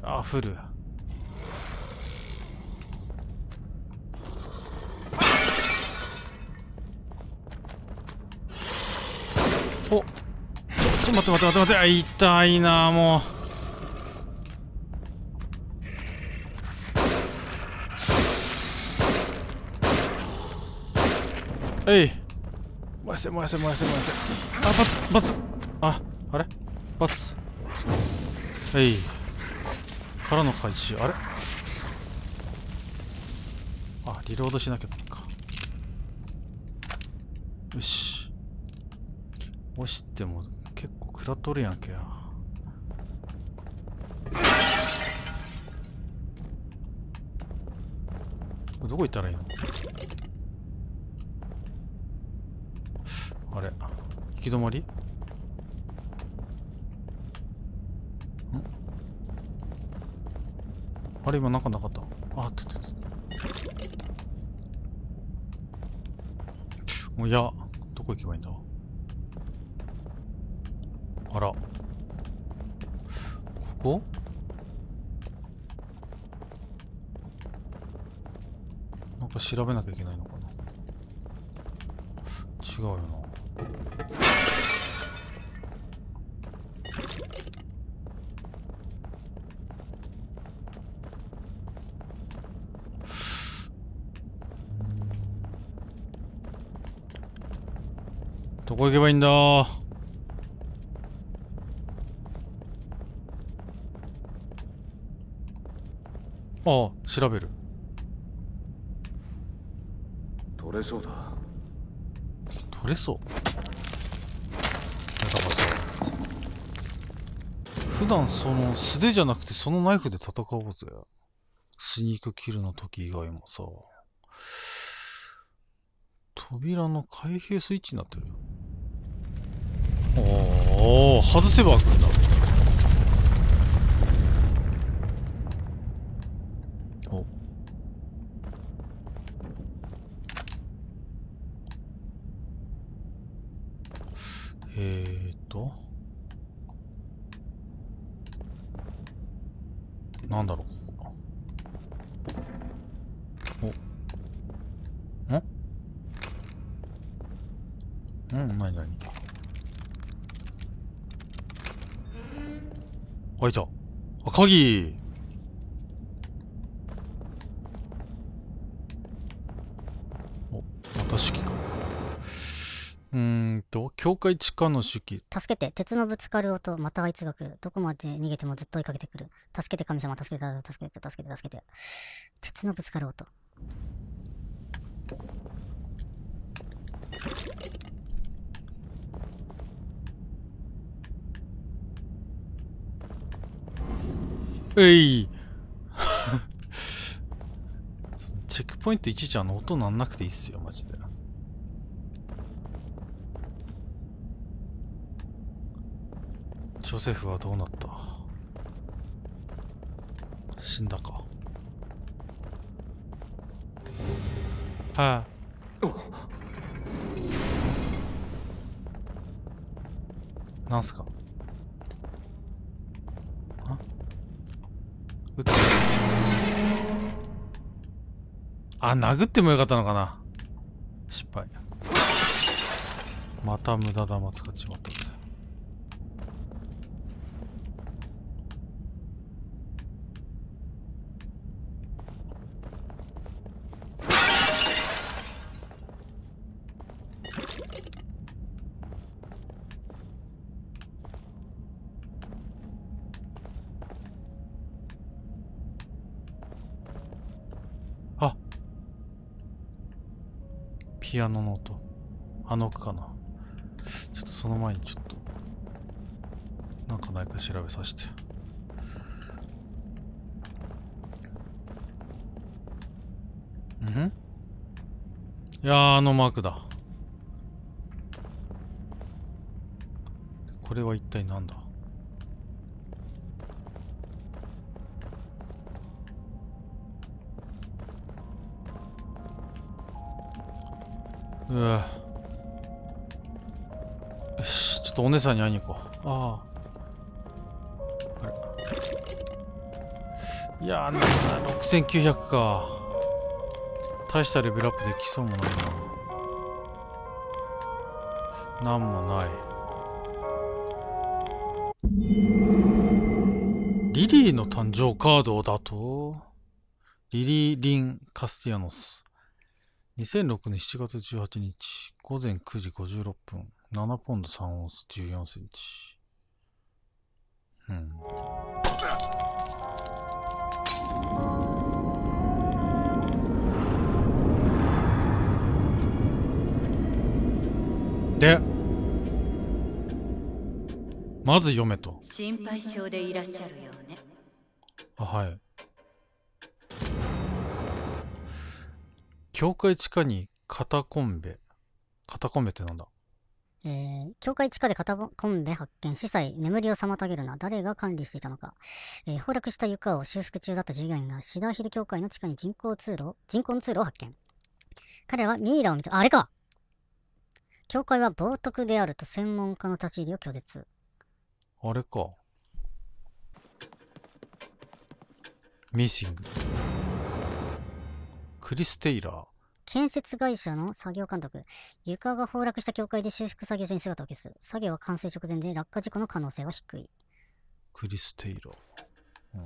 あ、フル。お、待って。あ、痛いな、もう。えい。燃やせ。あ、バツ。あれバツ。えい。からの回収。あれあ、リロードしなきゃだか。よし。押しても結構食らっとるやんけや。どこ行ったらいいの？あれ行き止まり？ん？あれ今なんかなかった？あった。もういや、どこ行けばいいんだ？あら。ここ？なんか調べなきゃいけないのかな？違うよな。どこ行けばいいんだ？ああ、調べる。 取れそうだ。 取れそう。だからさ、普段その素手じゃなくてそのナイフで戦おうぜ。スニークキルの時以外もさ。扉の開閉スイッチになってる。おお、外せば開くんだ。お。なんだろう、ここ。なにあ、いた。あ、鍵。お、また手記か。境界地下の手記。 助けて、鉄のぶつかる音、またあいつが来る。どこまで逃げてもずっと追いかけてくる。助けて神様、助けて。鉄のぶつかる音。 えいチェックポイントいちいち音なんなくていいっすよ、マジで。ジョセフはどうなった？死んだか。はい、なんすか？撃った。殴ってもよかったのかな。失敗。また無駄弾使っちまったぜ。あ、ピアノの音。あの奥かな。ちょっとその前にちょっとなんかないか調べさせて。いやー、あのマークだ。これは一体なんだ？うわ。よし、ちょっとお姉さんに会いに行こう。あれいやー、なんだ、6900か。大したレベルアップできそうもないな。なんもない。リリーの誕生カードだと、リリー・リン・カスティアノス。2006年7月18日、午前9時56分、7ポンド3オンス、14センチ。で、まず読めと。 心配性でいらっしゃるようね。 あ、はい。教会地下にカタコンベ。カタコンベってなんだ？ 教会地下でカタコンベ発見。司祭、眠りを妨げるな。誰が管理していたのか。崩落した床を修復中だった従業員がシダーヒル教会の地下に人工の通路を発見。彼らはミイラを見て、あれか！教会は冒涜であると専門家の立ち入りを拒絶。 あれか。ミッシング。クリス・テイラー。 建設会社の作業監督。床が崩落した教会で修復作業所に姿を消す。作業は完成直前で落下事故の可能性は低い。 クリス・テイラー。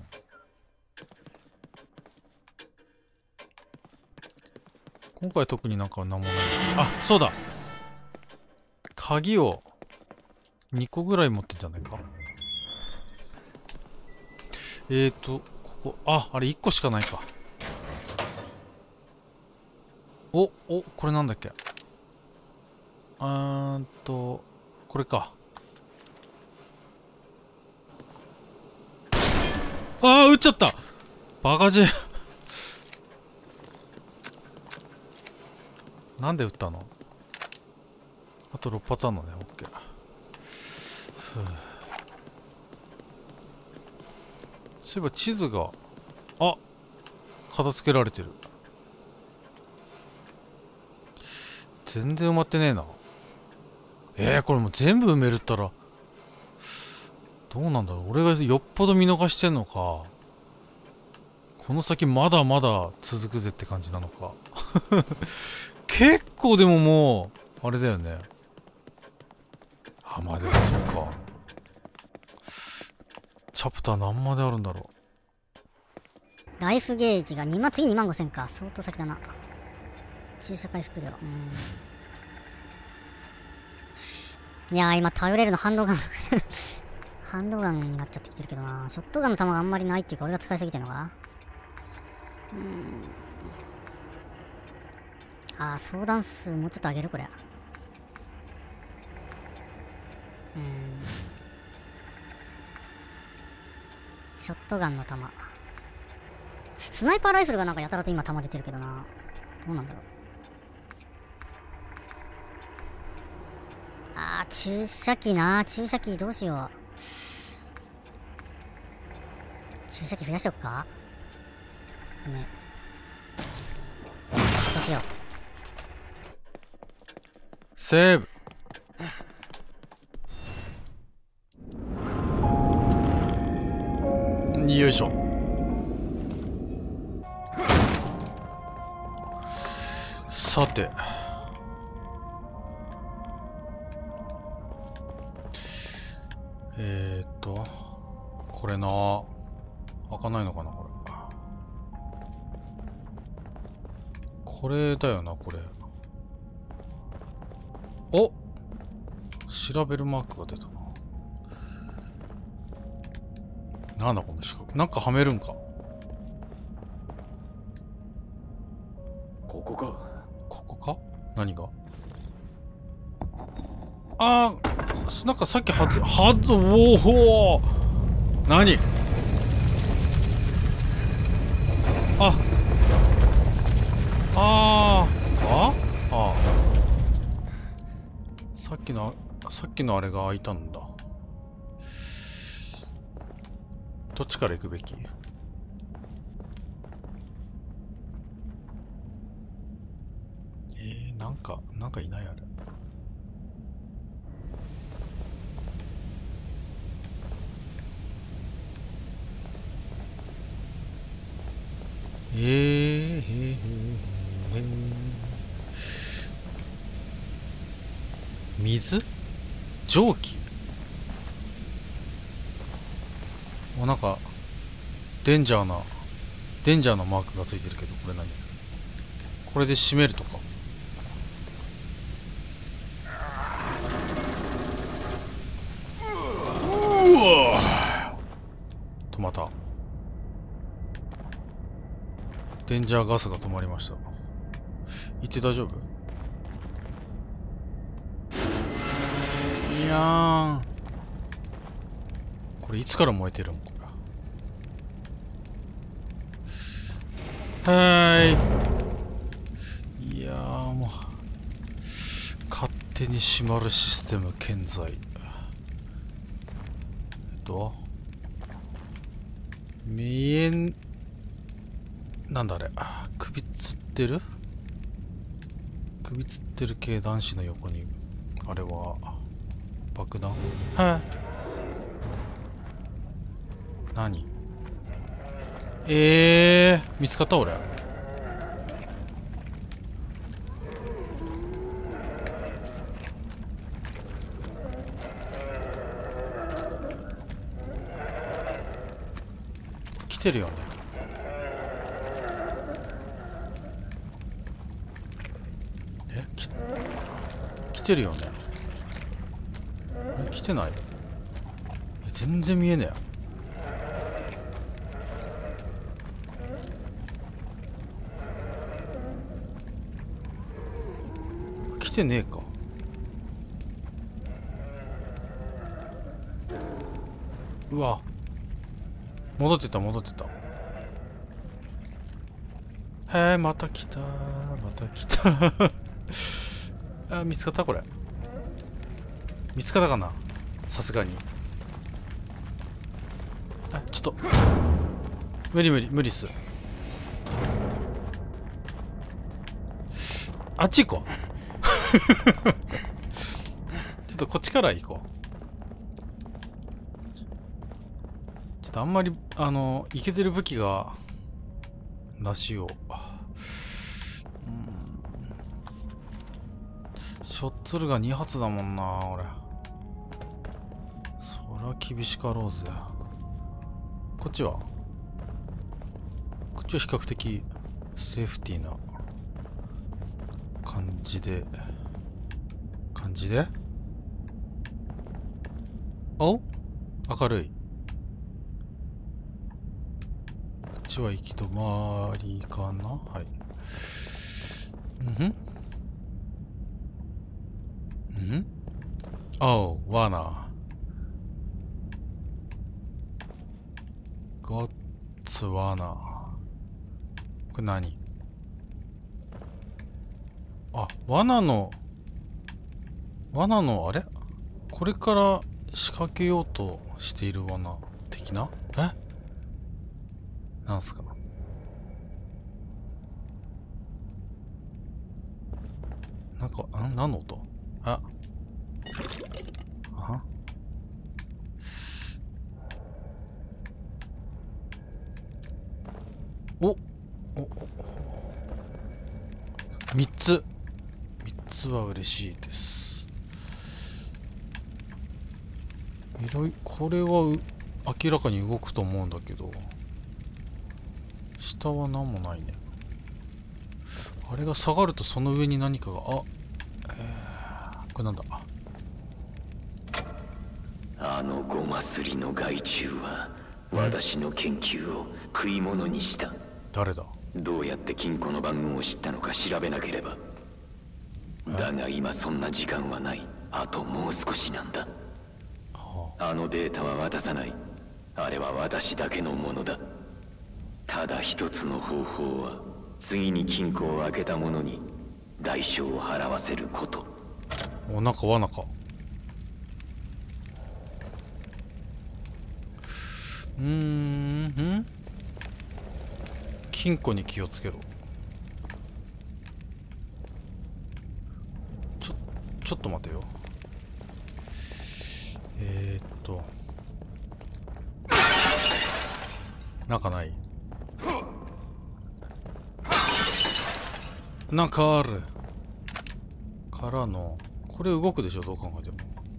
今回特になんか何もない。あ、そうだ。鍵を2個ぐらい持ってんじゃないか。ここ、あれ1個しかないか。これなんだっけ。これか。撃っちゃった。バカじゃ。なんで撃ったの？あと6発あるのね。オッケー。そういえば地図が、片付けられてる。全然埋まってねえな。これもう全部埋めるったら、どうなんだろう。俺がよっぽど見逃してんのか、この先まだまだ続くぜって感じなのか。結構でももう、あれだよね。まあでもそうか。チャプター何まであるんだろう。ライフゲージが次2万5000か。相当先だな。注射回復量。いやー、今頼れるのハンドガン。ハンドガンになっちゃってきてるけどな。ショットガンの弾があんまりないっていうか、俺が使いすぎてるのか。相談数もうちょっと上げるこれ。ショットガンの弾。スナイパーライフルがなんかやたらと今弾出てるけどな。どうなんだろう。注射器な。注射器どうしよう。注射器増やしておくかね。どうしよう。 セーブ。よいしょ。さて、これな、開かないのかな、これだよな、これ。調べるマークが出たな。なんだこの四角。なんかはめるんか。 ここか。 ここか？何が？なんかさっきおお、何？さっきのあれが開いたんだ。どっちから行くべき？なんかいないあれ。 水？蒸気？なんかデンジャーなマークがついてるけど、これ何？これで閉めるとか。止まった。デンジャーガスが止まりました。行って大丈夫？いやーん。これいつから燃えてるん？これ。はーい。いやーもう勝手に閉まるシステム健在。見えん、なんだあれ、首つってる系男子の横に、あれは爆弾？はい。何？見つかった俺。来てるよね。来てるよね。来てない？全然見えねえ。来てねえか。うわ、戻ってた。へえ、また来た。あ、見つかった？これ見つかったかな、さすがに。あ、ちょっと無理っす。あっち行こう。ちょっとこっちから行こう。ちょっとあんまりイケてる武器がなしを。ショッツルが2発だもんな俺。そりゃ厳しかろうぜ。こっちは比較的セーフティーな感じでお、明るい。こっちは行き止まりかな。はい。おう、罠。ゴッツ罠。これ何？あ、罠のあれ？これから仕掛けようとしている罠的な？なんすか？なんか、何の音？3つは嬉しいです。これは明らかに動くと思うんだけど、下は何もないね。あれが下がるとその上に何かが、これなんだ？ あのゴマすりの害虫は私の研究を食い物にした。 誰だ？ どうやって金庫の番号を知ったのか調べなければ。だが今そんな時間はない。あともう少しなんだ。あのデータは渡さない。あれは私だけのものだ。ただ一つの方法は次に金庫を開けた者に代償を払わせること。 なんか罠か。金庫に気をつけろ。ちょっと待てよ。なんかない？なんかあるからの、 これ動くでしょ、どう考えても。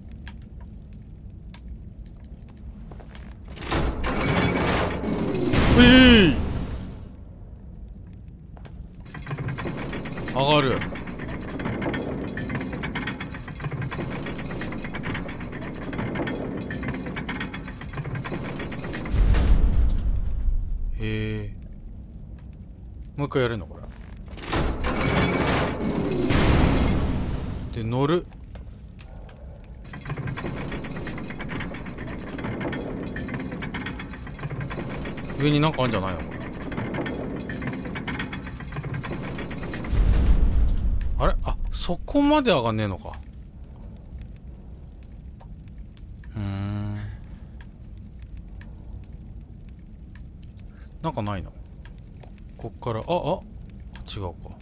上がる。へえ。もう一回やるのこれ。で乗る。上になんかあるんじゃないのこれ。あれ、あ、そこまで上がんねえのか。なんかないの。こっから、違うか。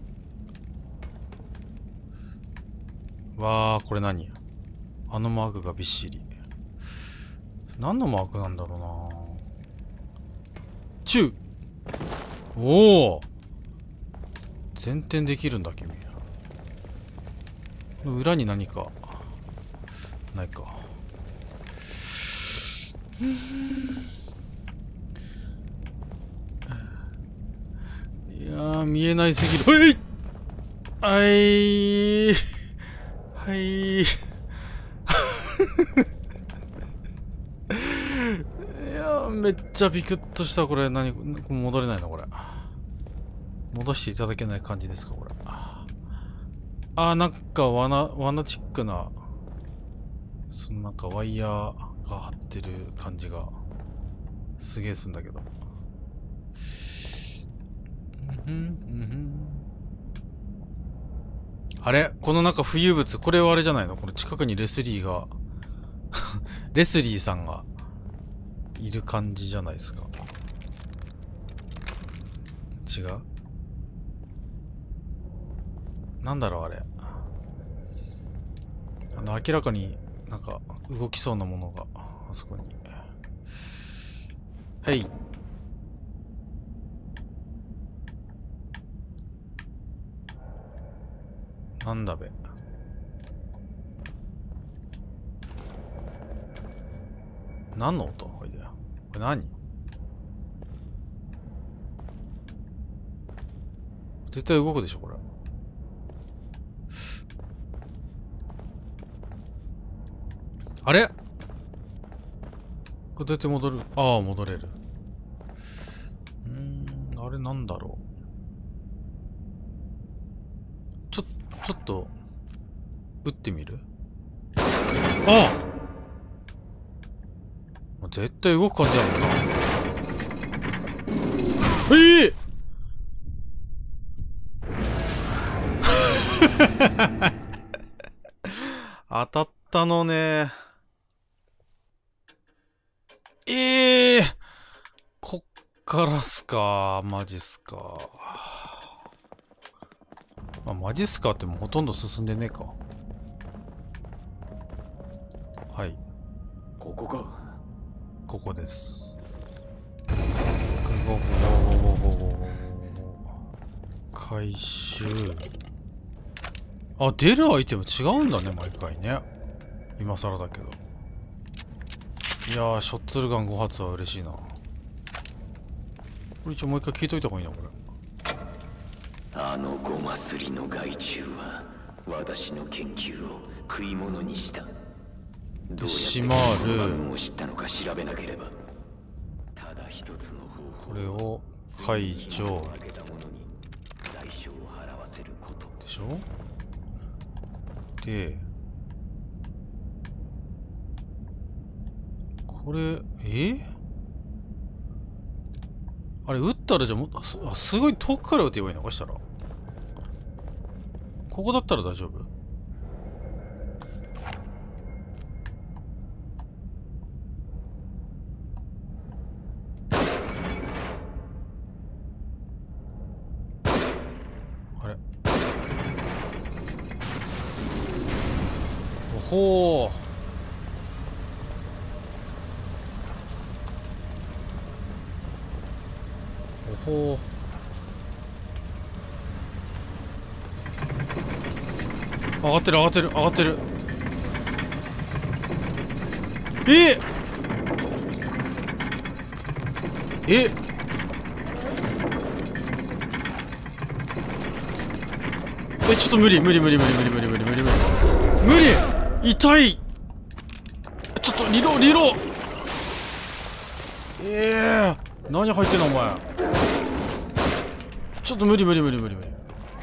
わー、これ何？あのマークがびっしり。何のマークなんだろうな。チュー。おお。前転できるんだ君。裏に何かないか。いやー、見えないすぎる。はい、はい。いやー、めっちゃビクッとした。これ何、戻れないのこれ。戻していただけない感じですかこれ。なんか罠チックな、なんかワイヤーが張ってる感じがすげえすんだけど。あれ、この中浮遊物、これはあれじゃないの？この近くにレスリーがレスリーさんがいる感じじゃないですか。違う？なんだろうあれ。明らかになんか動きそうなものがあそこに。はい。なんだべ。何の音？おいでよ。これ何？絶対動くでしょこれ。あれ？これどうやって戻る？ああ、戻れる。あれなんだろう。ちょっと、撃ってみる？ああ！絶対動く感じだもんな。当たったのね。こっからっすか。マジっすか。マジっすかってもうほとんど進んでねえか。はい。 ここか。 ここです。回収。出るアイテム違うんだね、毎回ね。今更だけど。いやー、ショッツルガン5発は嬉しいな。これ一応もう一回聞いといた方がいいな、これ。 あのゴマすりの害虫は私の研究を食い物にした。どうやってこの番号を知ったのか調べなければ。ただ一つの方法。 これを解除でしょ。でこれあれ撃ったらじゃあすごい遠くから撃てばいいのかしたら。ここだったら大丈夫？あれ？おほー。ほう。 上がってる上がってる上がってる。えええ、ちょっと無理無理無理無理無理無理無理無理無理無理。痛い。ちょっとリロー。何入ってんのお前。ちょっと無理無理無理無理無理。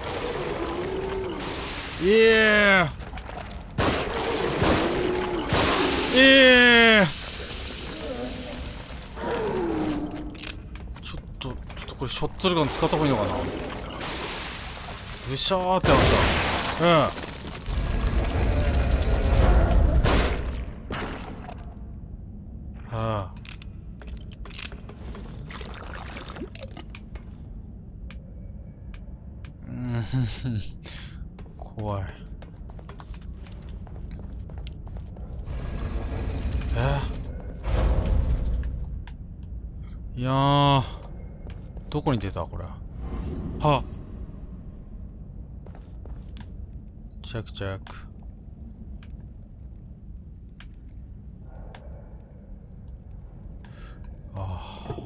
ちょっとこれショットガン使った方がいいのかな。ブシャーってなった。はあ。怖い。いやー、どこに出たこれ。はっ、チェックチェック。ああ、